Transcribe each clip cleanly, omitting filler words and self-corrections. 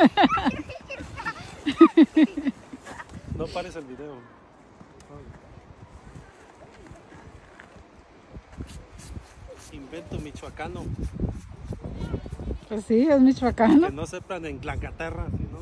No pares el video. Invento michoacano. Pues sí, es michoacano. Que no sepan en Tlacaterra, ¿no?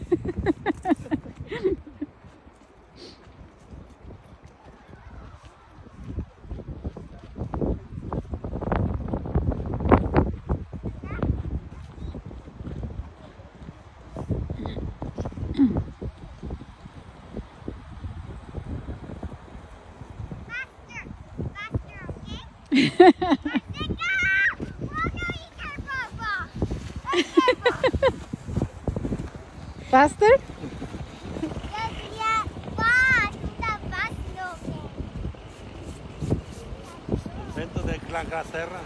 Faster? Invento de Tlacaterra.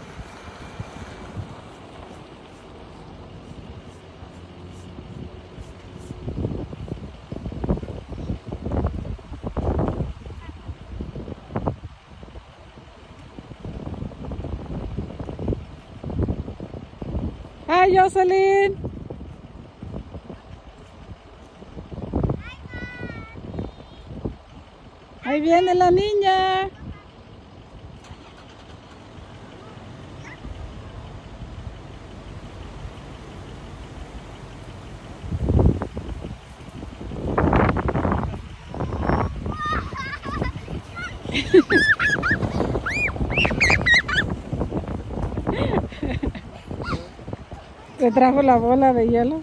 ¡Hi, Jocelyn! Ahí viene la niña. Te trajo la bola de hielo.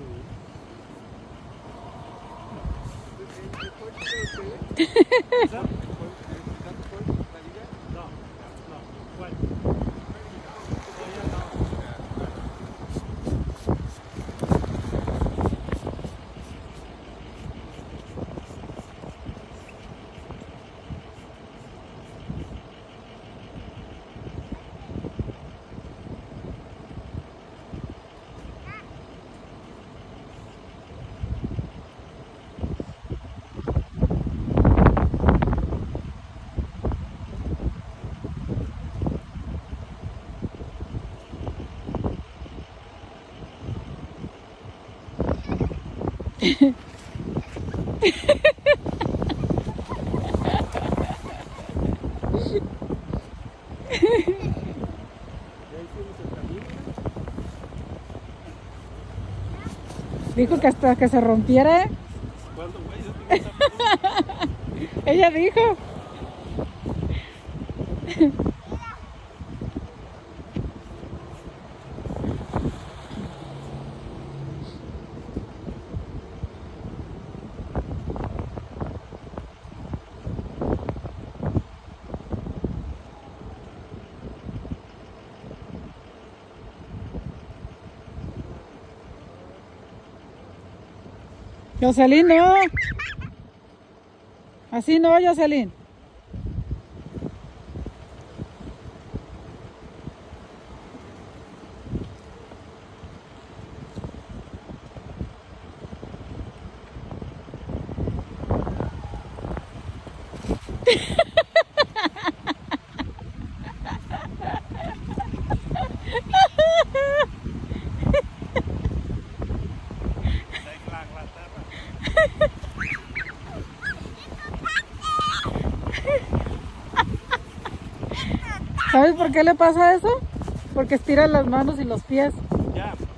Dijo que hasta que se rompiera. ¿Cuándo, güey? Ella dijo. Jocelyn, no. Así no, Jocelyn. ¿Sabes por qué le pasa eso? Porque estira las manos y los pies. Ya.